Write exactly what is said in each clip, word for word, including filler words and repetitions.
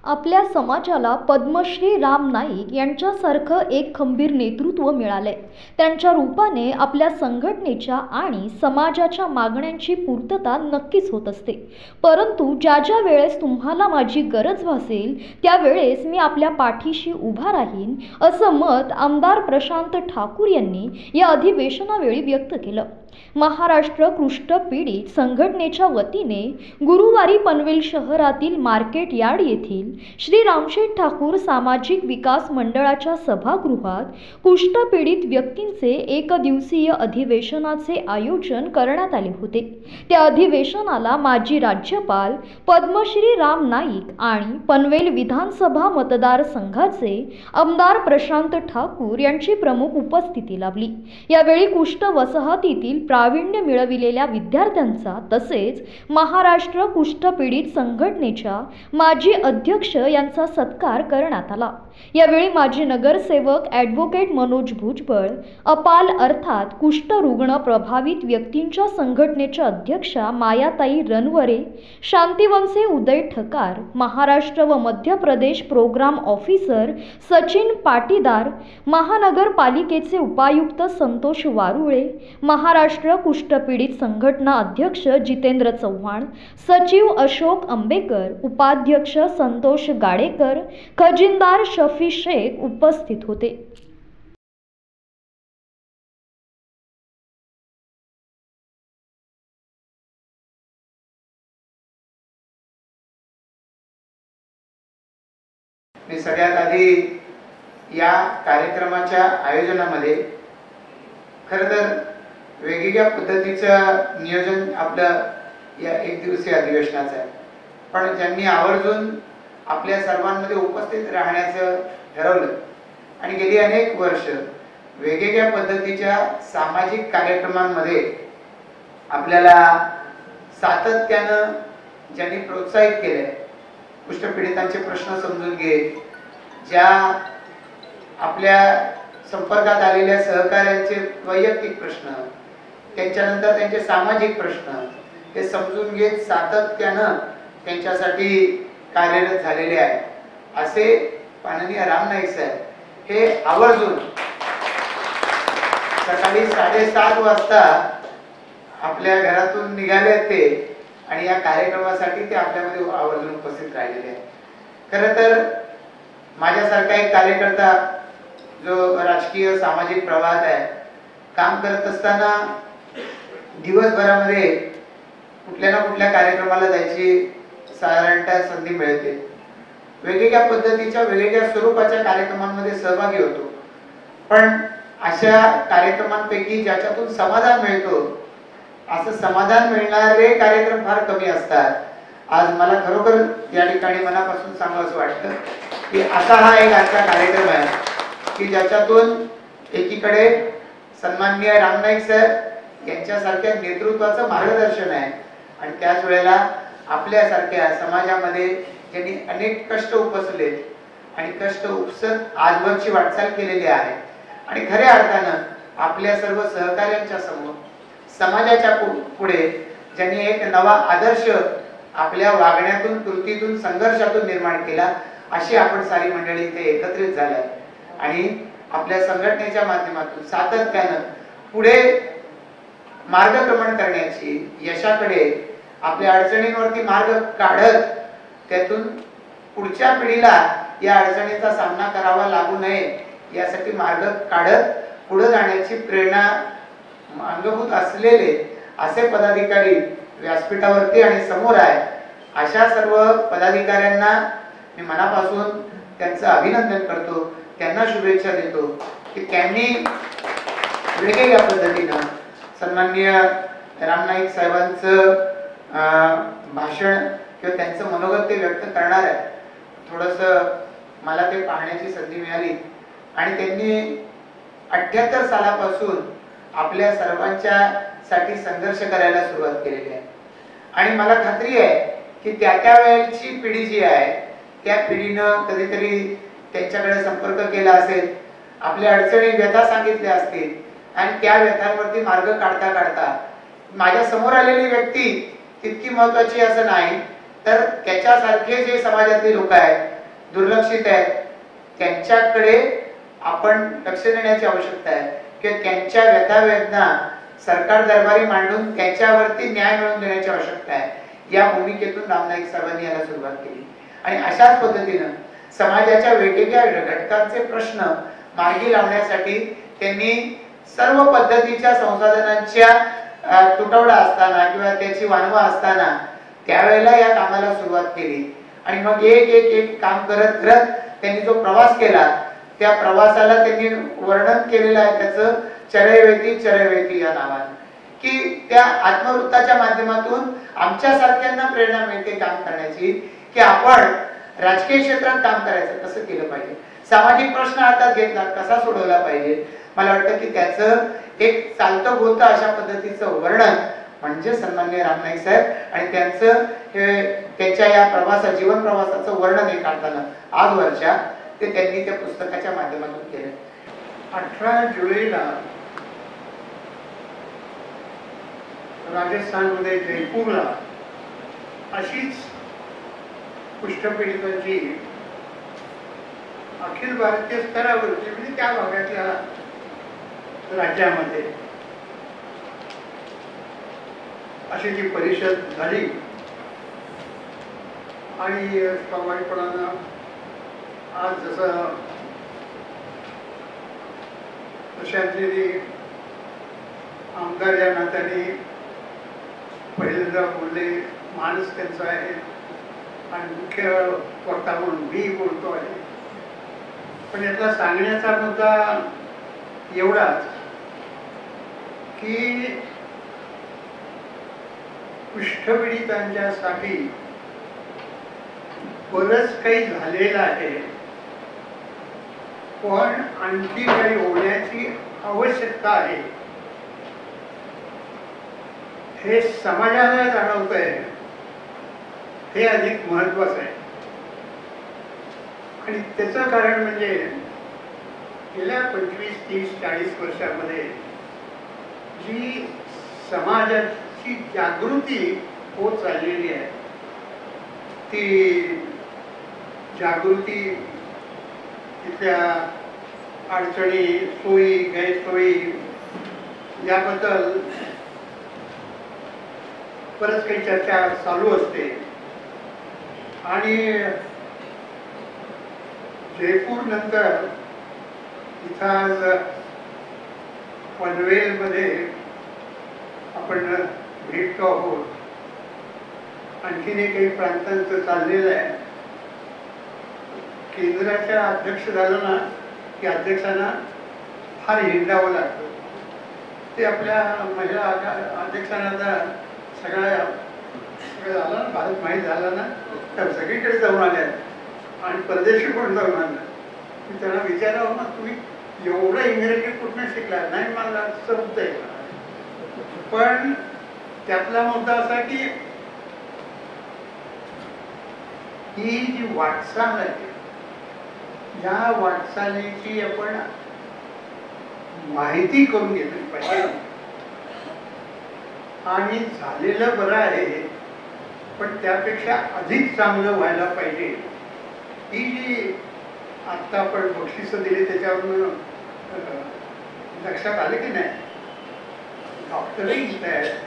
आपल्या समाजाला पद्मश्री राम नाईक यांच्यासारखं एक खंबीर नेतृत्व मिळाले। त्यांच्या रूपाने आपल्या संघटनेच्या आणि समाजाच्या मागण्यांची पूर्तता नक्कीच होत असते। परंतु ज्या ज्या वेळेस तुम्हाला माझी गरज भासेल त्यावेळेस मी आपल्या पाठीशी उभा राहीन, असं मत आमदार प्रशांत ठाकूर यांनी या अधिवेशनावेळी व्यक्त केलं। महाराष्ट्र कुष्ठपीडित संघटनेच्या वतीने गुरुवारी पनवेल शहरातील मार्केट यार्ड येथील श्री रामशेठ ठाकूर सामाजिक विकास मंडळाच्या सभागृहात कुष्ठपीडित व्यक्तींचे एक दिवसीय अधिवेशनाचे आयोजन करण्यात आले होते। त्या अधिवेशनाला माजी राज्यपाल पद्मश्री राम नाईक आणि पनवेल विधानसभा मतदारसंघाचे आमदार प्रशांत ठाकूर यांची प्रमुख उपस्थिती लाभली। यावेळी कुष्ठ वसाहतीतील प्रावीण्य मिळविलेल्या विद्यार्थ्यांचा तसेच महाराष्ट्र कुष्ठपीडित संघटनेच्या माजी अध्यक्ष यांचा सत्कार करण्यात आला। यावेळी माजी नगरसेवक ॲडव्होकेट मनोज भुजबळ, अपाल अर्थात कुष्ठरुग्ण प्रभावित व्यक्तींच्या संघटनेच्या अध्यक्षा मायाताई रणवरे, शांतिवनचे उदय ठकार, महाराष्ट्र व मध्य प्रदेश प्रोग्राम ऑफिसर सचिन पाटीदार, महानगरपालिकेचे उपायुक्त संतोष वारुळे, महाराष्ट्र कुष्ठपीडित संघटना अध्यक्ष जितेंद्र चव्हाण, सचिव अशोक आंबेकर, उपाध्यक्ष संतोष गाडेकर, खजिनदार शफी शेख उपस्थित होते। मी सगळ्यात आधी या कार्यक्रमाच्या आयोजनामध्ये खरं तर वेगवेगळ्या पद्धतीचं नियोजन आपलं या एक दिवसीय अधिवेशनाचं आहे, पण ज्यांनी आवर्जून आपल्या सर्वांमध्ये उपस्थित राहण्याचं ठरवलं आणि गेली अनेक वर्ष वेगवेगळ्या पद्धतीच्या सामाजिक कार्यक्रमांमध्ये आपल्याला सातत्यानं ज्यांनी प्रोत्साहित केले, कुष्ठपीडितांचे प्रश्न समजून घेत, ज्या आपल्या संपर्कात आलेल्या सहकाऱ्यांचे वैयक्तिक प्रश्न, त्यांच्यानंतर त्यांचे सामाजिक प्रश्न हे समजून घेत सातत्यानं त्यांच्यासाठी कार्यरत झालेले आहे, असे माननीय राम नाईक साहेब हे आवर्जून सकाळी साडेसात वाजता आपल्या घरातून निघाले ते आणि या कार्यक्रमासाठी ते आपल्यामध्ये आवर्जून उपस्थित राहिलेले आहे। खरं तर माझ्यासारखा एक कार्यकर्ता जो राजकीय सामाजिक प्रवाहात आहे, काम करत असताना दिवसभरामध्ये कुठल्या ना कुठल्या कार्यक्रमाला जायची साधारणतः संधी मिळते। वेगवेगळ्या पद्धतीच्या वेगवेगळ्या स्वरूपाच्या कार्यक्रमांमध्ये सहभागी होतो, पण अशा कार्यक्रमांपैकी ज्याच्यातून समाधान मिळतो असं समाधान मिळणारे कार्यक्रम फार कमी असतात। आज मला खरोखर या ठिकाणी मनापासून सांगावंसं वाटतं की असा हा एक आजचा कार्यक्रम आहे की ज्याच्यातून एकीकडे सन्माननीय राम नाईक साहेब यांच्यासारख्या नेतृत्वाचं मार्गदर्शन आहे आणि त्याच वेळेला आपल्यासारख्या समाजामध्ये ज्यांनी अनेक कष्ट उपसले आणि कष्ट उपसत आजवरची वाटचाल केलेली आहे आणि खऱ्या अर्थानं आपल्या सर्व सहकार्यांच्या समोर समाजाच्या पुढे ज्यांनी एक नवा आदर्श आपल्या वागण्यातून, कृतीतून, संघर्षातून निर्माण केला, अशी आपण सारी मंडळी इथे एकत्रित झाल्या आणि आपल्या संघटनेच्या माध्यमातून सातत्यानं पुढे मार्गक्रमण करण्याची, यशाकडे आपल्या अडचणींवरती मार्ग काढत त्यातून पुढच्या पिढीला या अडचणीचा सामना करावा लागू नये यासाठी मार्ग काढत पुढे जाण्याची प्रेरणा अंगभूत असलेले असे पदाधिकारी व्यासपीठावरती आणि समोर आहे। अशा सर्व पदाधिकाऱ्यांना मी मनापासून त्यांचं अभिनंदन करतो, त्यांना शुभेच्छा देतो की त्यांनी वेगवेगळ्या पद्धतीनं सन्माननीय राम नाईक साहेबांचं भाषण किंवा त्यांचं मनोगत ते व्यक्त करणार आहे। थोडंसं मला ते पाहण्याची संधी मिळाली आणि त्यांनी अठ्ठ्याहत्तर सालापासून आपल्या सर्वांच्या साठी संघर्ष करायला सुरुवात केलेली आहे आणि मला खात्री आहे की त्या त्या वेळेची पिढी जी आहे त्या पिढीनं कधीतरी त्यांच्याकडे संपर्क केला असेल, आपल्या अडचणी, व्यथा सांगितल्या असतील आणि त्या व्यथांवरती मार्ग काढता काढता माझ्या समोर आलेली व्यक्ती तितकी महत्त्वाची असं नाही, तर त्याच्यासारखे जे समाजातले लोक आहेत दुर्लक्षित आहेत त्यांच्याकडे आपण लक्ष देण्याची आवश्यकता आहे की त्यांच्या व्यथा वेदना सरकार दरबारी मांडून त्याच्यावरती न्याय मिळवून देण्याची आवश्यकता आहे। या भूमिकेतून राम नाईक साहेबांनी याला सुरुवात केली आणि अशाच पद्धतीनं समाजाच्या वेगवेगळ्या घटकांचे प्रश्न मार्गी लावण्यासाठी त्यांनी सर्व पद्धतीच्या संसाधनांच्या तुटवडा असताना किंवा त्याची वानवा असताना त्यावेळेला या कामाला सुरुवात केली आणि मग एक एक एक काम करत करत त्यांनी जो प्रवास केला त्या प्रवासाला त्यांनी वर्णन केलेलं आहे त्याचं चरैवेती चरैवेती या नावाने की त्या आत्मवृत्ताच्या माध्यमातून आमच्या सारख्यांना प्रेरणा मिळते काम करण्याची की आपण राजकीय क्षेत्रात काम करायचं कसं केलं पाहिजे, सामाजिक प्रश्न हातात घेतला कसा सोडवला पाहिजे। मला वाटतं की त्याचं एक चालतं बोलतं अशा पद्धतीचं वर्णन म्हणजे सन्माननीय राम नाईक साहेब आणि त्यांचं हे त्यांच्या या प्रवासा जीवन प्रवासाचं वर्णन हे काढताना आजवरच्या ते त्यांनी त्या पुस्तकाच्या माध्यमातून केलं। अठरा जुलैला राजस्थानमध्ये जयपूरला अशीच कुष्ठपीडितांची अखिल भारतीय स्तरावरची म्हणजे त्या भागातल्या राज्यामध्ये अशी जी परिषद झाली आणि स्वाभाविकपणानं आज जसं प्रशांतजी आमदार या नात्याने पहिल्यांदा बोलले, माणूस त्यांचा आहे आणि मुख्य वक्ता म्हणून मी बोलतो आहे, पण यातला सांगण्याचा मुद्दा एवढाच की कुष्ठपीडितांच्यासाठी बरंच काही झालेलं आहे पण आणखी काही होण्याची आवश्यकता आहे हे समाजाला जाणवत आहे, हे अधिक महत्वाचं आहे। आणि त्याचं कारण म्हणजे गेल्या पंचवीस तीस चाळीस वर्षामध्ये जी समाजाची जागृती होत चाललेली आहे ती जागृती तिथल्या अडचणी सोयी गैरसोयी याबद्दल बरंच काही चर्चा चालू असते आणि जयपूर नंतर इथं आज पनवेलमध्ये आपण भेटतो आहोत, आणखीन काही प्रांतांचं चाललेलं आहे। केंद्राच्या अध्यक्ष झालं ना की अध्यक्षांना फार हिंडावं लागतं, ते आपल्या महिला अध्यक्षांना सगळ्या सगळं झालं ना, भारत माहीत झाला ना तर सगळीकडे जाऊन आल्या आणि परदेशी पण जाऊन आल्या। मी त्यांना विचारावं ना तुम्ही एवढं इंग्रजी कुठनं शिकला, नाही मला समजतंय, पण त्यातला मुद्दा असा की ही जी वाटचाल आहे या वाटचालीची आपण माहिती करून घेतली पाहिजे आणि झालेलं बरं आहे पण त्यापेक्षा अधिक चांगलं व्हायला पाहिजे। ही जी आत्ता आपण बक्षिसं दिली त्याच्यावरून लक्षात आलं की नाही, डॉक्टरही इथं आहेत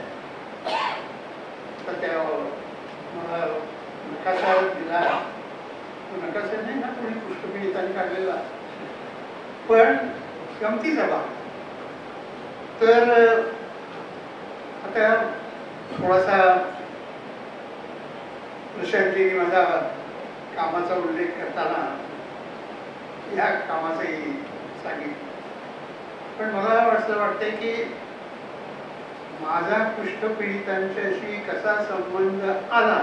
तर त्या मला नकाशा दिला, नकाशा नाही ना कोणी कुष्ठपीडितांनी काढलेला, पण गमतीचा भाग। तर आता थोडासा प्रशांतजींनी माझा कामाचा उल्लेख करताना या कामाचंही सांगितलं, पण मला असं वाटतंय की माझा कुष्ठपीडितांच्याशी कसा संबंध आला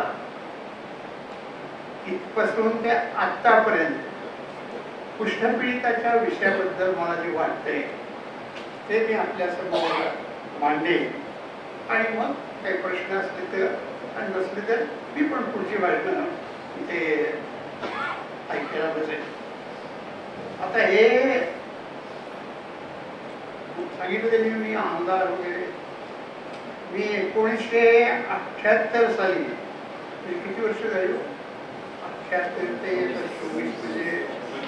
इथपासून ते आतापर्यंत कुष्ठपीडिताच्या विषयाबद्दल मला जे वाटतंय ते मी आपल्या समोर मांडेन आणि मग काही प्रश्न असले तर आणि नसले तर मी पण पुढची भाषण इथे ऐकायला बसेल। आता हे सांगितलं त्यांनी मी आमदार वगैरे मी एकोणीसशे अठ्ठ्याहत्तर साली म्हणजे किती वर्ष झाली अठ्ठ्याहत्तर ते चोवीस म्हणजे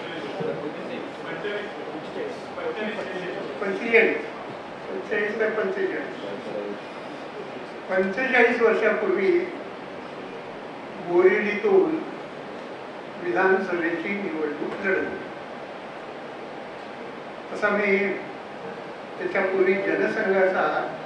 पंचेचाळीस पंचेचाळीस ते पंचेचाळीस पंचेचाळीस वर्षापूर्वी बोरिवलीतून विधानसभेची निवडणूक लढवली. तसा मी त्याच्यापूर्वी जनसंघाचा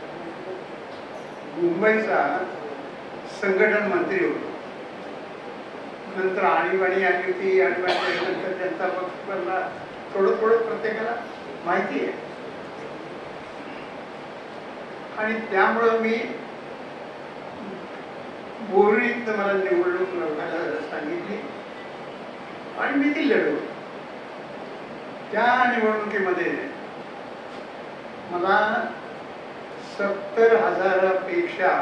मुंबईचा संघटन मंत्री होतो. नंतर आणीबाणी आली होती. आणीबाणी नंतर जनता पक्ष बनला. थोडं थोडं प्रत्येकाला माहिती आहे. आणि त्यामुळं मी बोरिवलीत मला निवडणूक लढवायला सांगितली आणि मी ती लढवली. त्या निवडणुकीमध्ये मला सत्तर हजारापेक्षा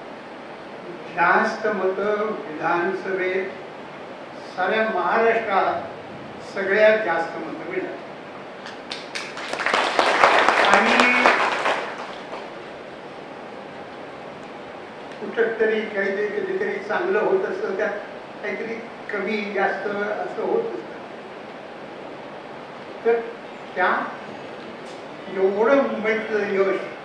जास्त मतं विधानसभेत साऱ्या महाराष्ट्रात सगळ्यात जास्त मतं मिळाली. आणि कुठं तरी काहीतरी कधीतरी चांगलं होत असतं, त्यात काहीतरी कमी जास्त असं होत असतं. तर त्या एवढं मुंबईतलं यश